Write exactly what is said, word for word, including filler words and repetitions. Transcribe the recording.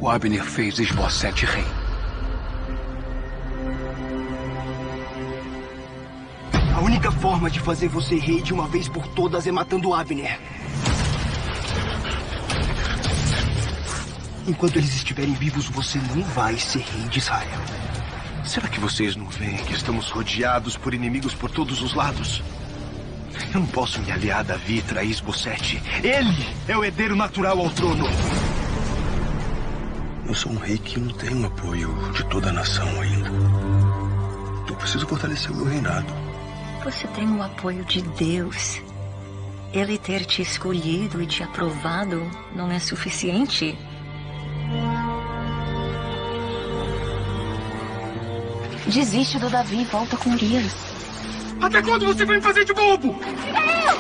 O Abner fez Isbosete rei. A única forma de fazer você rei de uma vez por todas é matando Abner. Enquanto eles estiverem vivos, você não vai ser rei de Israel. Será que vocês não veem que estamos rodeados por inimigos por todos os lados? Eu não posso me aliar a Davi e trair Isbosete. Ele é o herdeiro natural ao trono. Eu sou um rei que não tem o apoio de toda a nação ainda. Eu preciso fortalecer o meu reinado. Você tem o apoio de Deus. Ele ter te escolhido e te aprovado não é suficiente? Desiste do Davi e volta com Urias. Até quando você vai me fazer de bobo? Eu!